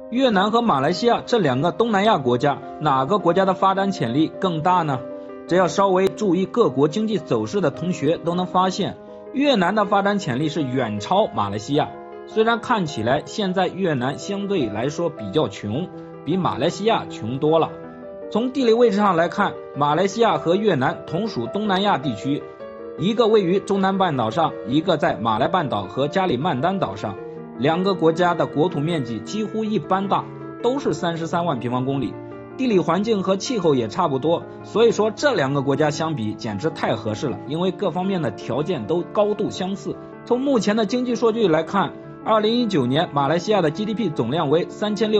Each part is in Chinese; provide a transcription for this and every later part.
越南和马来西亚这两个东南亚国家，哪个国家的发展潜力更大呢？只要稍微注意各国经济走势的同学都能发现，越南的发展潜力是远超马来西亚。虽然看起来现在越南相对来说比较穷，比马来西亚穷多了。从地理位置上来看，马来西亚和越南同属东南亚地区，一个位于中南半岛上，一个在马来半岛和加里曼丹岛上。两个国家的国土面积几乎一般大，都是33万平方公里，地理环境和气候也差不多，所以说这两个国家相比简直太合适了，因为各方面的条件都高度相似。从目前的经济数据来看，2019年马来西亚的 GDP 总量为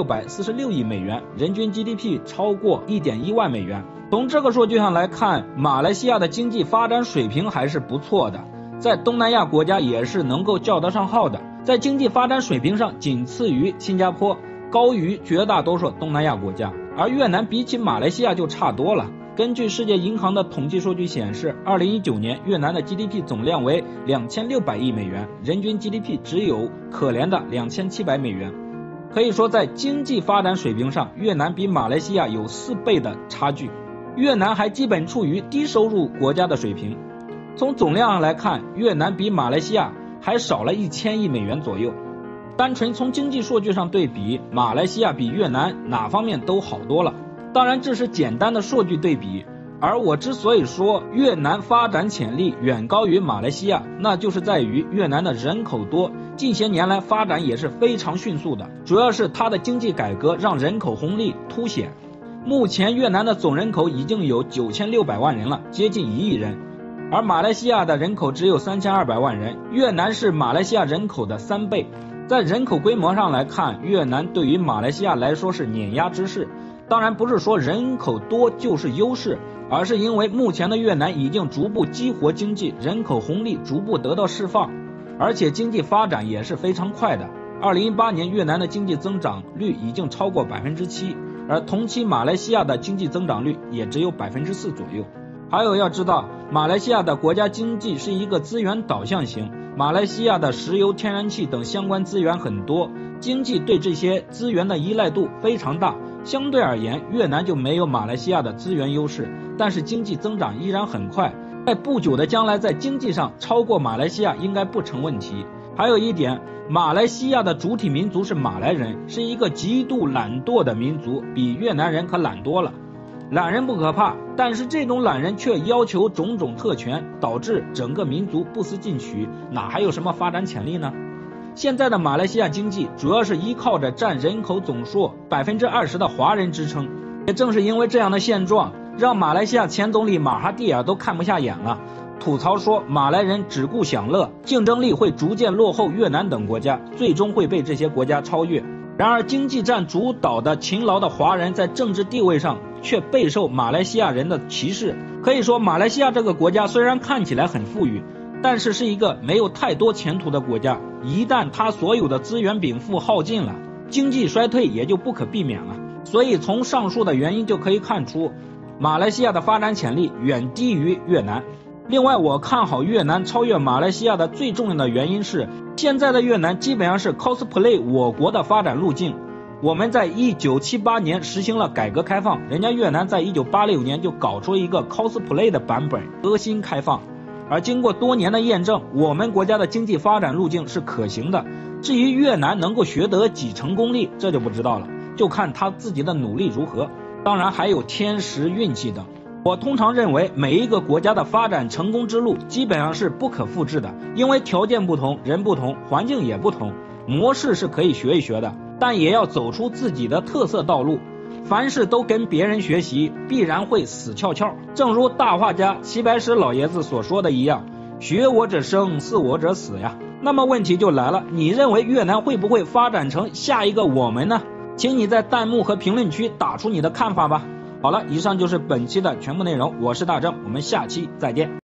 3646亿美元，人均 GDP 超过 1.1万美元。从这个数据上来看，马来西亚的经济发展水平还是不错的，在东南亚国家也是能够叫得上号的，在经济发展水平上仅次于新加坡，高于绝大多数东南亚国家。而越南比起马来西亚就差多了。根据世界银行的统计数据显示，2019年越南的 GDP 总量为2600亿美元，人均 GDP 只有可怜的2700美元。可以说在经济发展水平上，越南比马来西亚有4倍的差距。越南还基本处于低收入国家的水平。从总量上来看，越南比马来西亚还少了1000亿美元左右。单纯从经济数据上对比，马来西亚比越南哪方面都好多了。当然这是简单的数据对比，而我之所以说越南发展潜力远高于马来西亚，那就是在于越南的人口多，近些年来发展也是非常迅速的，主要是它的经济改革让人口红利凸显。目前越南的总人口已经有9600万人了，接近1亿人，而马来西亚的人口只有3200万人，越南是马来西亚人口的3倍。在人口规模上来看，越南对于马来西亚来说是碾压之势。当然不是说人口多就是优势，而是因为目前的越南已经逐步激活经济，人口红利逐步得到释放，而且经济发展也是非常快的。2018年越南的经济增长率已经超过 7%， 而同期马来西亚的经济增长率也只有 4% 左右。还有要知道，马来西亚的国家经济是一个资源导向型，马来西亚的石油、天然气等相关资源很多，经济对这些资源的依赖度非常大。相对而言，越南就没有马来西亚的资源优势，但是经济增长依然很快，在不久的将来在经济上超过马来西亚应该不成问题。还有一点，马来西亚的主体民族是马来人，是一个极度懒惰的民族，比越南人可懒多了。懒人不可怕，但是这种懒人却要求种种特权，导致整个民族不思进取，哪还有什么发展潜力呢？现在的马来西亚经济主要是依靠着占人口总数 20% 的华人支撑，也正是因为这样的现状，让马来西亚前总理马哈蒂尔都看不下眼了，吐槽说马来人只顾享乐，竞争力会逐渐落后越南等国家，最终会被这些国家超越。然而经济占主导的勤劳的华人在政治地位上却备受马来西亚人的歧视。可以说马来西亚这个国家虽然看起来很富裕，但是是一个没有太多前途的国家，一旦它所有的资源禀赋耗尽了，经济衰退也就不可避免了。所以从上述的原因就可以看出，马来西亚的发展潜力远低于越南。另外，我看好越南超越马来西亚的最重要的原因是，现在的越南基本上是 cosplay 我国的发展路径。我们在1978年实行了改革开放，人家越南在1986年就搞出一个 cosplay 的版本，革新开放。而经过多年的验证，我们国家的经济发展路径是可行的。至于越南能够学得几成功力，这就不知道了，就看他自己的努力如何。当然还有天时运气等。我通常认为每一个国家的发展成功之路基本上是不可复制的，因为条件不同，人不同，环境也不同，模式是可以学一学的，但也要走出自己的特色道路。凡事都跟别人学习，必然会死翘翘。正如大画家齐白石老爷子所说的一样，学我者生，似我者死呀。那么问题就来了，你认为越南会不会发展成下一个我们呢？请你在弹幕和评论区打出你的看法吧。好了，以上就是本期的全部内容，我是大正，我们下期再见。